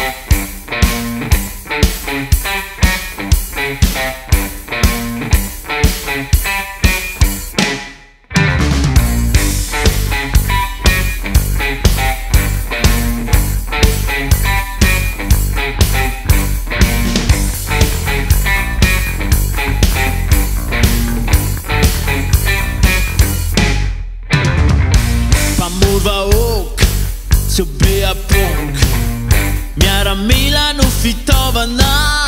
So bea punk miaramila no fitaovana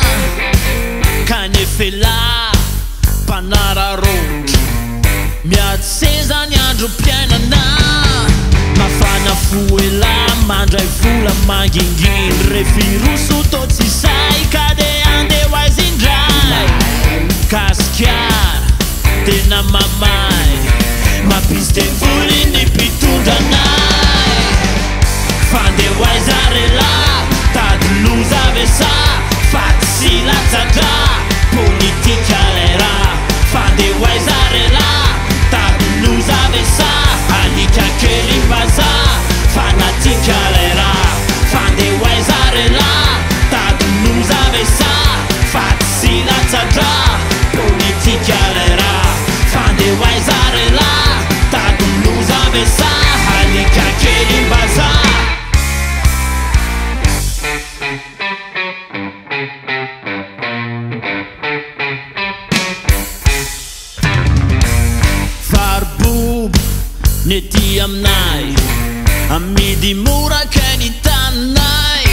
kanefela mpanararotro miady seza ny andro mpiainana mafana foela mandray vola manginginy refiroso to tsy say ka de andeho aiza indray kasikiara tena mamay mampisy de voly ny mpitondranay fandeho aiza rela tady loza ve sa faty sy latsaka politika lera fandeho aiza rela tady loza ve sa alika kely mbaza fanatika lera fandeho aiza rela tady loza ve sa faty sy latsaka politika lera fandeho aiza rela tady loza ve sa alika kely mbaza nety aminay amidy mora kay ny taninay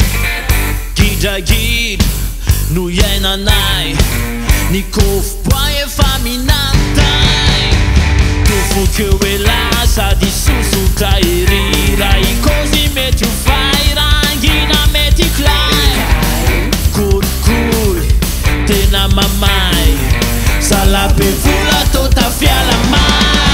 gidragidra no iainanay ny kofo-poay efa minantay tofokeo ela sady sosotra erira ikozy mety ho fairangina mety klay kolikoly tena mamay salape vola to tafialamay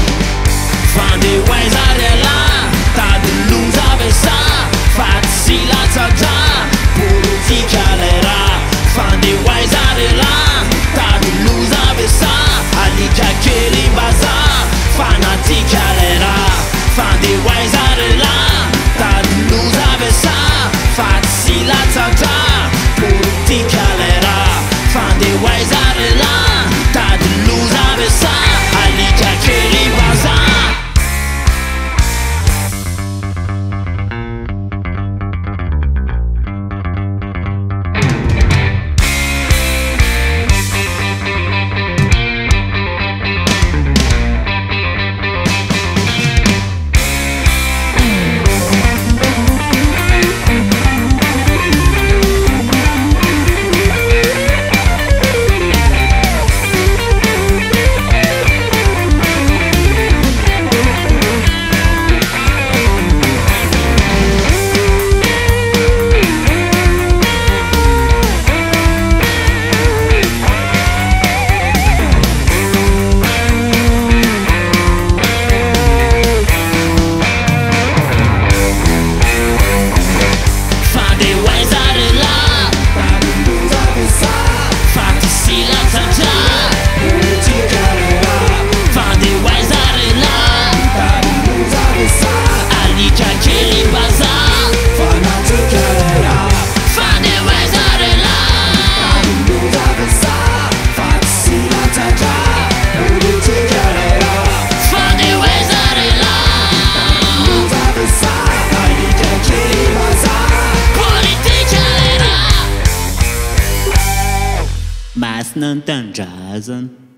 fandeho aiza rela tady loza ve sa faty sy latsaka politika lera fandeho aiza rela tady loza ve sa alika kely mbaza fanatika lera fandeho aiza rela tady loza ve sa faty sy latsaka politika lera fandeho aiza rela tady loza ve sa alika kely mbaza mas não tão jazz.